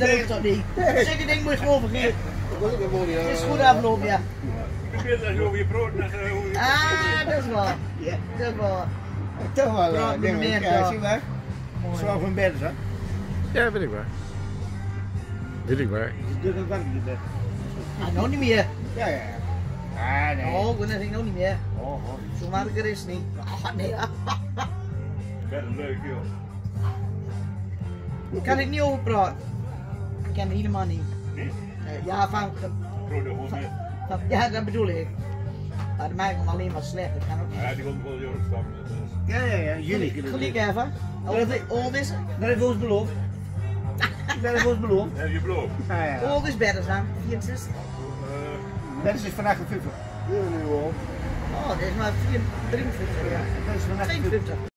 dat hoeft toch niet. Zeker ding moet je gewoon vergeten. Het is goed aflopen, ja. Ik weet dat je over je brood naar Ah, dat is waar. Ja. Dat is waar. Toch wel, Brood met denk meer, ik. ja. Ja, zie je wel? Zo van bed, hè? Ja, weet ik waar. Weet ik waar. Dus dat werkt niet bed. Ah, nog niet meer. Ja, ja. Ah, nee. Oh, dat denk ik nog niet meer. Oh, oh. Zo makkelijk is het niet. Ah, nee. Verder leuk joh. Ik kan er niet over praten. Ik ken het helemaal niet. Nee? Ja, van, Brood gewoon mee. ja, dat bedoel ik. Maar dat maakt hem alleen maar slecht. Dat kan ook niet. Ja, die komt wel Joris stammen. Ja, ja, ja. Jullie. Gelijk even. Old is, Dat heeft ons beloofd. Dat heeft ons beloofd. Heb je beloofd? Ja, ja. old is better dan 64. Dat is vandaag een 50. Ja, nu al. Oh, dit is maar 53. Dat is vandaag 52.